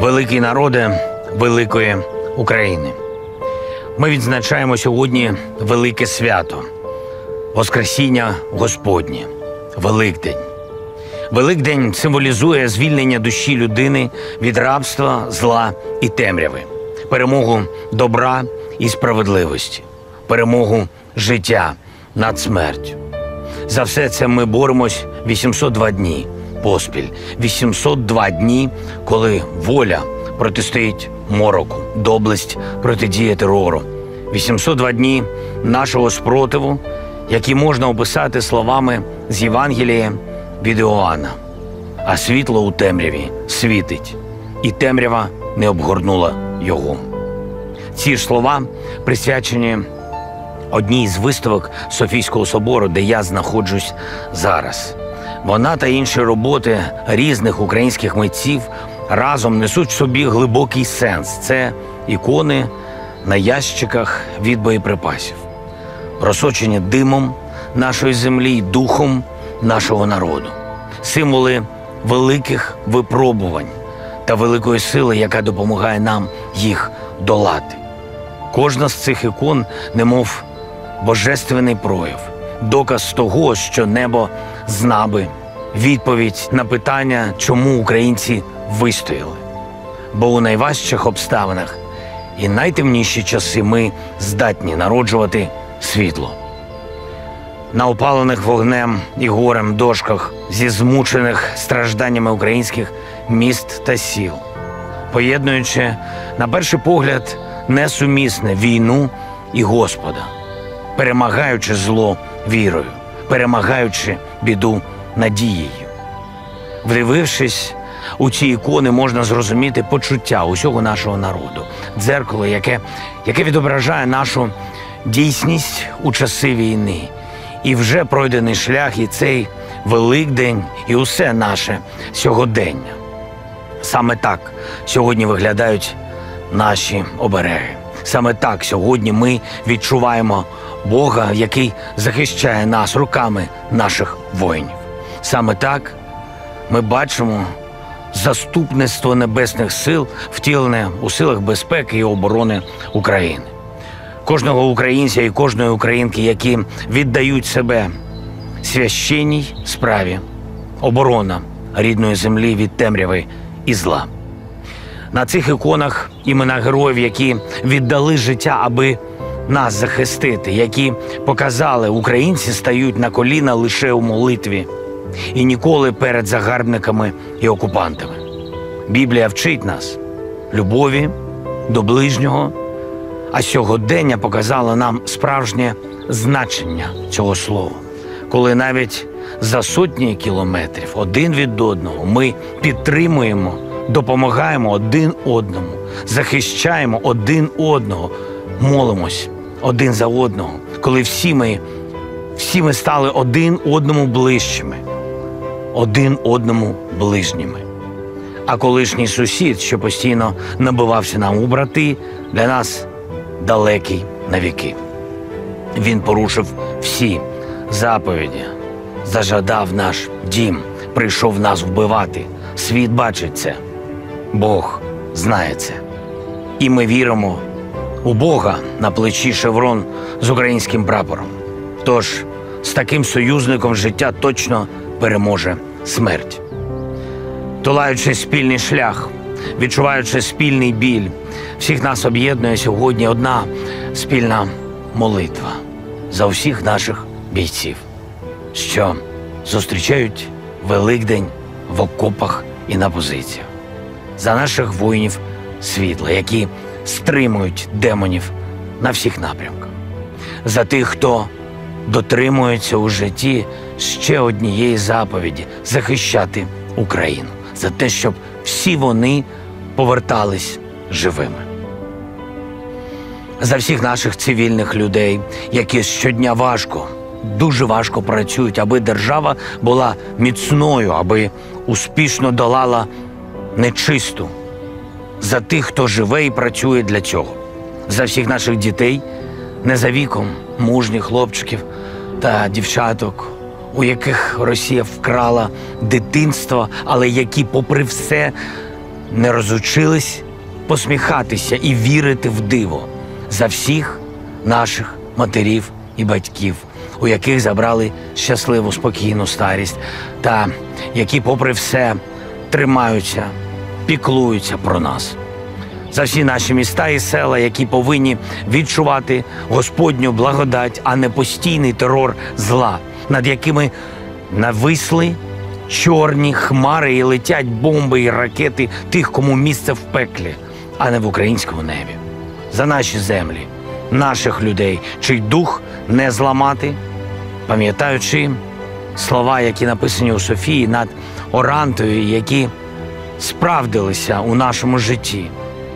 великий народе великої України. Ми відзначаємо сьогодні велике свято – Воскресіння Господнє, Великдень. Великдень символізує звільнення душі людини від рабства, зла і темряви, перемогу добра і справедливості, перемогу життя над смертю. За все це ми боремось 802 дні поспіль. 802 дні, коли воля протистоїть мороку, доблесть протидіє терору. 802 дні нашого спротиву, які можна описати словами з Євангелія від Іоанна. А світло у темряві світить, і темрява не обгорнула його. Ці ж слова присвячені одній з виставок Софійського собору, де я знаходжусь зараз. Вона та інші роботи різних українських митців разом несуть в собі глибокий сенс. Це ікони на ящиках від боєприпасів, просочені димом нашої землі й духом нашого народу. Символи великих випробувань та великої сили, яка допомагає нам їх долати. Кожна з цих ікон немов божественний прояв, доказ того, що небо знаби, відповідь на питання, чому українці вистояли. Бо у найважчих обставинах і найтемніші часи ми здатні народжувати світло. На опалених вогнем і горем дошках зі змучених стражданнями українських міст та сіл, поєднуючи, на перший погляд, несумісне війну і Господа, перемагаючи зло вірою, перемагаючи біду надією. Вдивившись у ці ікони, можна зрозуміти почуття усього нашого народу, дзеркало, яке відображає нашу дійсність у часи війни. І вже пройдений шлях, і цей Великдень, і усе наше сьогодення. Саме так сьогодні виглядають наші обереги. Саме так сьогодні ми відчуваємо Бога, який захищає нас руками наших воїнів. Саме так ми бачимо заступництво небесних сил, втілене у силах безпеки і оборони України. Кожного українця і кожної українки, які віддають себе священній справі, оборона рідної землі від темряви і зла. На цих іконах імена героїв, які віддали життя, аби нас захистити, які показали, українці стають на коліна лише у молитві і ніколи перед загарбниками і окупантами. Біблія вчить нас любові до ближнього, а сьогодення показало нам справжнє значення цього слова. Коли навіть за сотні кілометрів один від одного ми підтримуємо, допомагаємо один одному, захищаємо один одного, молимось один за одного, коли всі ми стали один одному ближчими, один одному ближніми. А колишній сусід, що постійно набивався нам у брати, для нас далекий навіки. Він порушив всі заповіді, зажадав наш дім, прийшов нас вбивати. Світ бачить це, Бог знає це. І ми віримо у Бога на плечі шеврон з українським прапором. Тож з таким союзником життя точно переможе смерть. Долаючи спільний шлях, відчуваючи спільний біль, всіх нас об'єднує сьогодні одна спільна молитва за всіх наших бійців, що зустрічають Великдень в окопах і на позиціях. За наших воїнів світла, які стримують демонів на всіх напрямках. За тих, хто дотримується у житті ще однієї заповіді – захищати Україну. За те, щоб всі вони повертались живими. За всіх наших цивільних людей, які щодня важко, дуже важко працюють, аби держава була міцною, аби успішно долала нечисту. За тих, хто живе і працює для цього. За всіх наших дітей, не за віком, мужніх хлопчиків та дівчаток, у яких Росія вкрала дитинство, але які, попри все, не розучились посміхатися і вірити в диво за всіх наших матерів і батьків, у яких забрали щасливу, спокійну старість, та які, попри все, тримаються, піклуються про нас. За всі наші міста і села, які повинні відчувати Господню благодать, а не постійний терор зла, над якими нависли чорні хмари і летять бомби і ракети тих, кому місце в пеклі, а не в українському небі. За наші землі, наших людей, чий дух не зламати, пам'ятаючи слова, які написані у Софії над Орантою, які справдилися у нашому житті.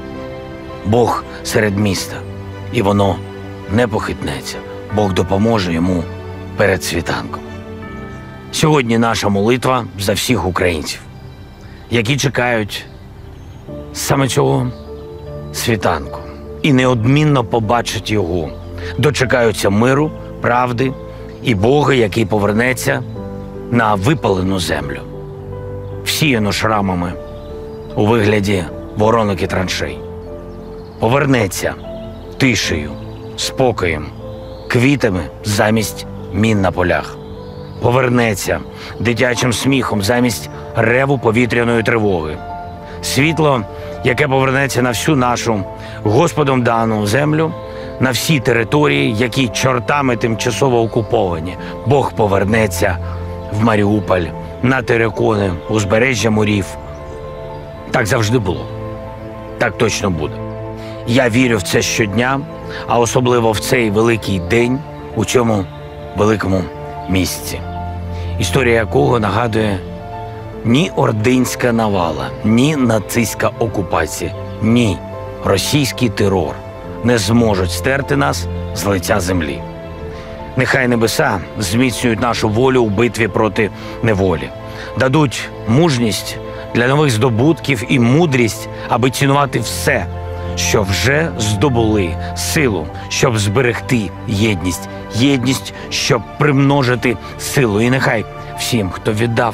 Бог серед міста, і воно не похитнеться. Бог допоможе йому перед світанком. Сьогодні наша молитва за всіх українців, які чекають саме цього світанку і неодмінно побачать його, дочекаються миру, правди і Бога, який повернеться на випалену землю, всіяну шрамами у вигляді воронок і траншей. Повернеться тишею, спокоєм, квітами замість мін на полях. Повернеться дитячим сміхом замість реву повітряної тривоги. Світло, яке повернеться на всю нашу Господом дану землю, на всі території, які чортами тимчасово окуповані. Бог повернеться в Маріуполь, на терикони, узбережжя морів. Так завжди було. Так точно буде. Я вірю в це щодня, а особливо в цей великий день у цьому великому місці, історія якого нагадує ні ординська навала, ні нацистська окупація, ні російський терор не зможуть стерти нас з лиця землі. Нехай небеса зміцнюють нашу волю у битві проти неволі, дадуть мужність для нових здобутків і мудрість, аби цінувати все, що вже здобули, силу, щоб зберегти єдність, єдність, щоб примножити силу. І нехай всім, хто віддав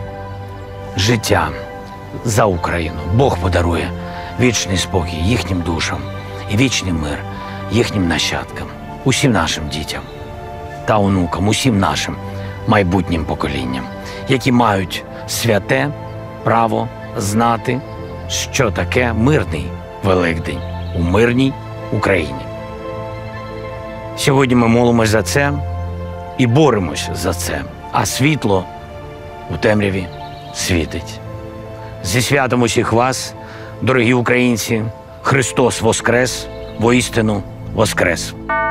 життя за Україну, Бог подарує вічний спокій їхнім душам і вічний мир їхнім нащадкам, усім нашим дітям та онукам, усім нашим майбутнім поколінням, які мають святе право знати, що таке мирний Великдень у мирній Україні. Сьогодні ми молимось за це і боремось за це, а світло у темряві світить. Зі святом усіх вас, дорогі українці, Христос воскрес, воістину воскрес!